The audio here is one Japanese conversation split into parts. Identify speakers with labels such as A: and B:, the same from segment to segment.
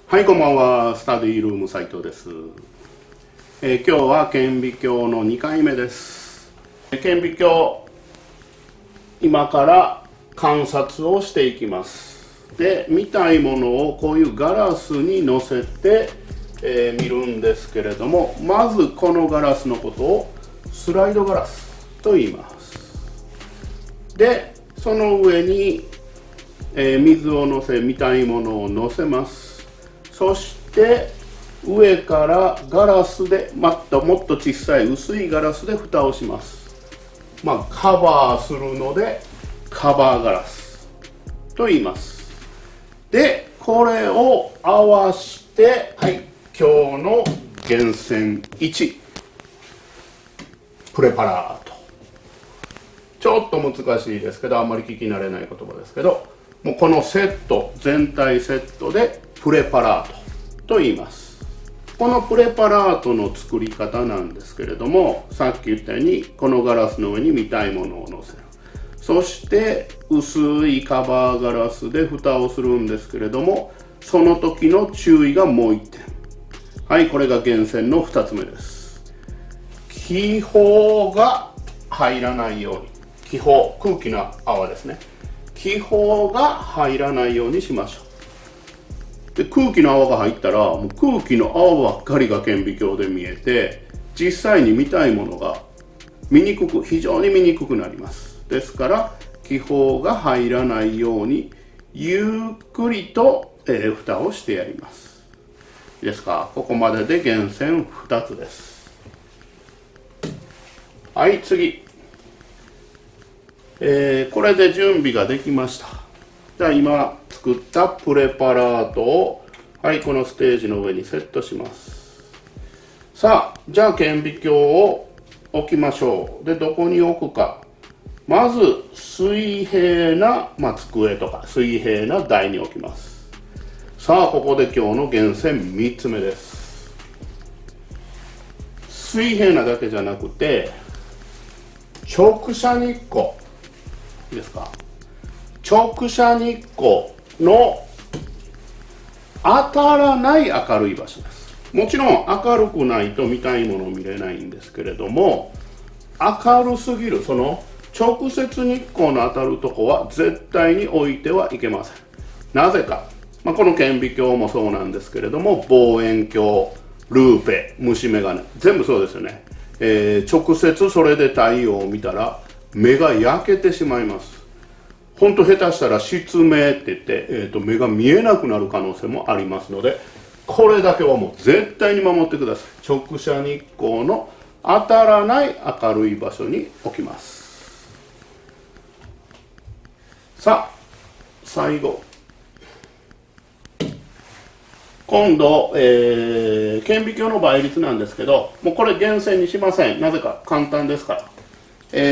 A: はい、こんばんは。スタディルーム斉藤です。今日は顕微鏡の2回目です。顕微鏡、今から観察をしていきます。で、見たいものをこういうガラスに乗せて、見るんですけれども、まずこのガラスのことをスライドガラスと言います。で、その上に、水を乗せ、見たいものを乗せます。そして上からガラスでもっと小さい薄いガラスで蓋をします。カバーするのでカバーガラスと言います。で、これを合わして、はい、今日の厳選1プレパラート。ちょっと難しいですけど、あんまり聞き慣れない言葉ですけど、もうこのセット、全体セットでプレパラートと言います。このプレパラートの作り方なんですけれども、さっき言ったようにこのガラスの上に見たいものを乗せる。そして薄いカバーガラスで蓋をするんですけれども、その時の注意がもう1点。はい、これが厳選の2つ目です。気泡が入らないように、気泡、空気の泡ですね。気泡が入らないようにしましょう。で、空気の泡が入ったら、もう空気の泡ばっかりが顕微鏡で見えて、実際に見たいものが非常に見にくくなります。ですから気泡が入らないようにゆっくりと、蓋をしてやります。いいですか。ここまでで厳選2つです。はい、次。これで準備ができました。じゃあ今作ったプレパラートを、はい、このステージの上にセットします。さあ、じゃあ顕微鏡を置きましょう。で、どこに置くか。まず水平な、机とか水平な台に置きます。さあ、ここで今日の厳選3つ目です。水平なだけじゃなくて直射日光、いいですか。直射日光の当たらない明るい場所です。もちろん明るくないと見たいものを見れないんですけれども、明るすぎる、その直接日光の当たるとこは絶対に置いてはいけません。なぜか、この顕微鏡もそうなんですけれども、望遠鏡、ルーペ、虫眼鏡、全部そうですよね。直接それで太陽を見たら目が焼けてしまいます。ほんと下手したら失明って言って、目が見えなくなる可能性もありますので、これだけはもう絶対に守ってください。直射日光の当たらない明るい場所に置きます。さあ、最後。今度、顕微鏡の倍率なんですけど、もうこれ厳選にしません。なぜか簡単ですから。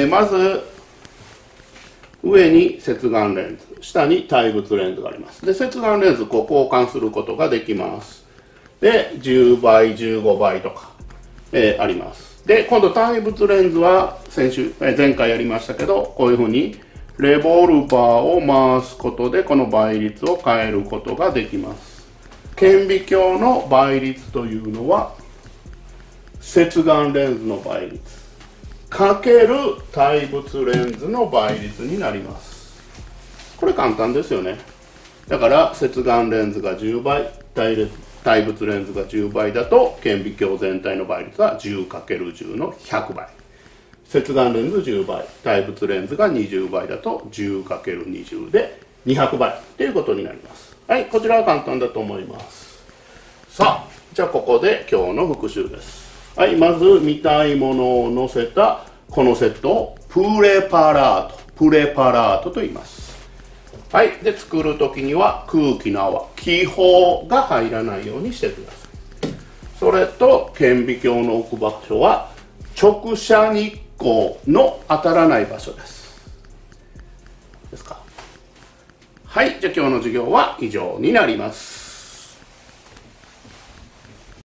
A: まず上に接眼レンズ、下に対物レンズがあります。で、接眼レンズ交換することができます。で、10倍、15倍とか、あります。で、今度対物レンズは前回やりましたけど、こういうふうにレボルバーを回すことでこの倍率を変えることができます。顕微鏡の倍率というのは接眼レンズの倍率かける対物レンズの倍率になります。これ簡単ですよね。だから接眼レンズが10倍、対物レンズが10倍だと顕微鏡全体の倍率は 10×10 の100倍。接眼レンズ10倍、対物レンズが20倍だと 10×20 で200倍ということになります。はい、こちらは簡単だと思います。さあ、じゃあここで今日の復習です。はい、まず見たいものを載せたこのセットをプレパラートと言います。はい、で作る時には空気の泡、気泡が入らないようにしてください。それと顕微鏡の置く場所は直射日光の当たらない場所です。ですか。はい、じゃあ今日の授業は以上になります。